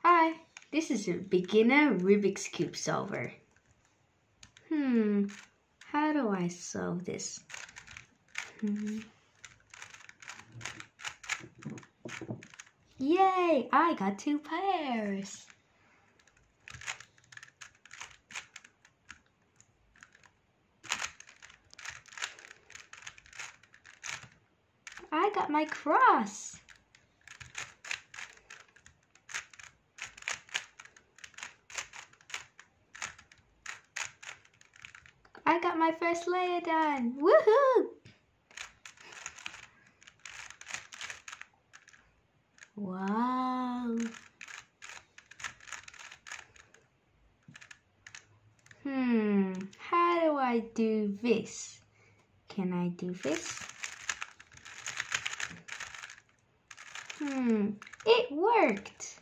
Hi, this is a beginner Rubik's Cube solver. How do I solve this? Yay, I got 2 pairs. I got my cross. I got my first layer done. Woohoo! Wow. How do I do this? Can I do this? It worked.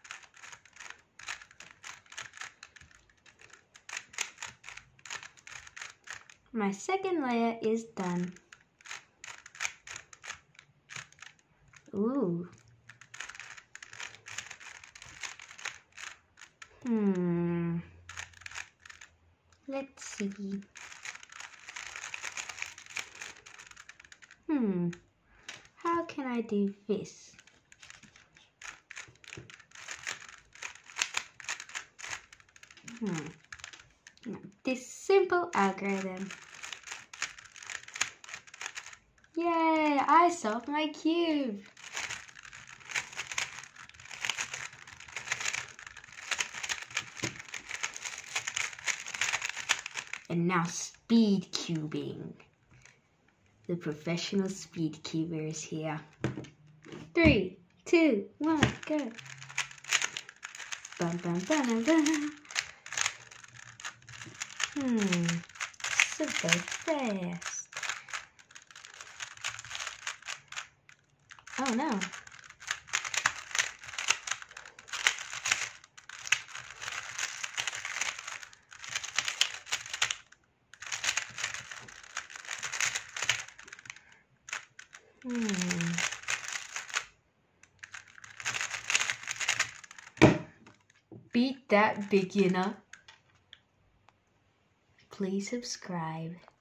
My second layer is done. Ooh. Let's see. How can I do this? This simple algorithm. Yay! I solved my cube. And now speed cubing. The professional speed cuber is here. 3, 2, 1, go. Bum, bum, bum, bum. Super fast. Oh no. Beat that, beginner. Please subscribe.